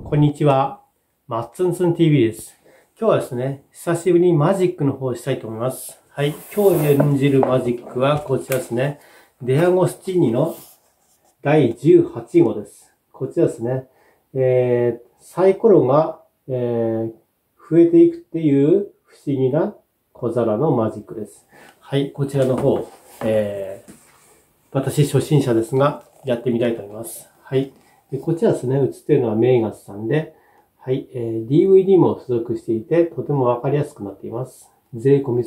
こんにちは。マッツンツン TV です。今日はですね、久しぶりにマジックの方をしたいと思います。はい。今日演じるマジックはこちらですね。デアゴスティーニの第18号です。こちらですね。サイコロが、増えていくっていう不思議な小皿のマジックです。はい。こちらの方、私初心者ですが、やってみたいと思います。はい。でこちらですね、映っているのはメイガスさんで、はい、DVD も付属していて、とてもわかりやすくなっています。税込み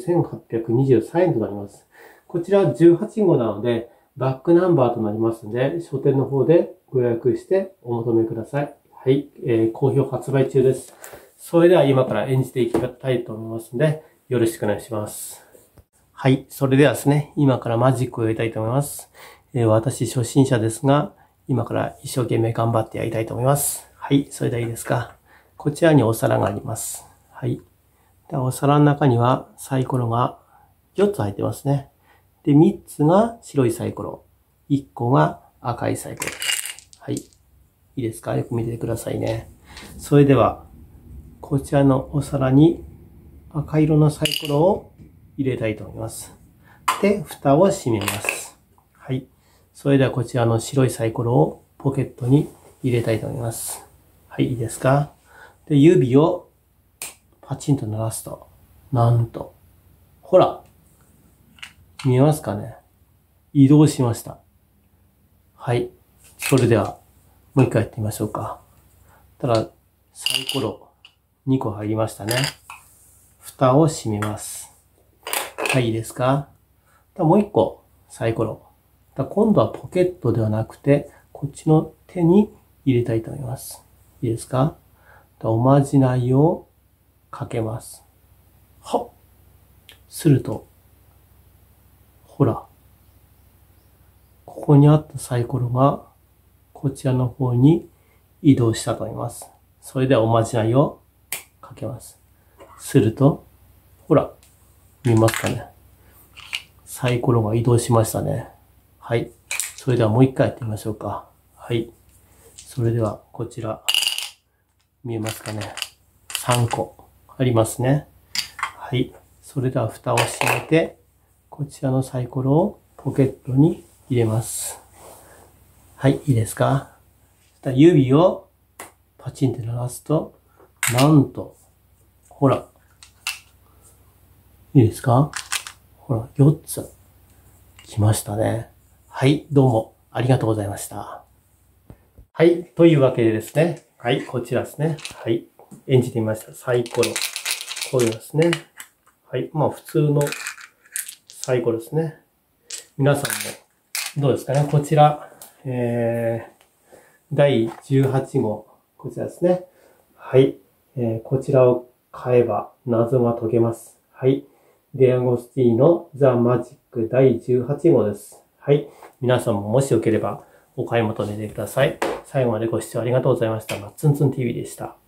1823円となります。こちら18号なので、バックナンバーとなりますので、書店の方でご予約してお求めください。はい、好評発売中です。それでは今から演じていきたいと思いますので、よろしくお願いします。はい、それではですね、今からマジックをやりたいと思います。私初心者ですが、今から一生懸命頑張ってやりたいと思います。はい、それではいいですか。こちらにお皿があります。はい。でお皿の中にはサイコロが4つ入ってますね。で、3つが白いサイコロ。1個が赤いサイコロ。はい。いいですか？よく見てくださいね。それでは、こちらのお皿に赤色のサイコロを入れたいと思います。で、蓋を閉めます。はい。それではこちらの白いサイコロをポケットに入れたいと思います。はい、いいですか？で、指をパチンと鳴らすと、なんと、ほら、見えますかね？移動しました。はい。それでは、もう一回やってみましょうか。ただ、サイコロ2個入りましたね。蓋を閉めます。はい、いいですか？もう一個、サイコロ。今度はポケットではなくて、こっちの手に入れたいと思います。いいですか？おまじないをかけます。はっ。すると、ほら、ここにあったサイコロが、こちらの方に移動したと思います。それではおまじないをかけます。すると、ほら、見えますかね？サイコロが移動しましたね。はい。それではもう一回やってみましょうか。はい。それでは、こちら、見えますかね？ 3 個ありますね。はい。それでは蓋を閉めて、こちらのサイコロをポケットに入れます。はい、いいですか？指をパチンって鳴らすと、なんと、ほら、いいですか？ほら、4つ来ましたね。はい、どうもありがとうございました。はい、というわけでですね。はい、こちらですね。はい、演じてみました。サイコロ。こういうのですね。はい、まあ普通のサイコロですね。皆さんもどうですかね。こちら、第18号。こちらですね。はい、こちらを買えば謎が解けます。はい。デアゴスティーノザ・マジック第18号です。はい。皆さんももしよければお買い求めてください。最後までご視聴ありがとうございました。マッツンツン TV でした。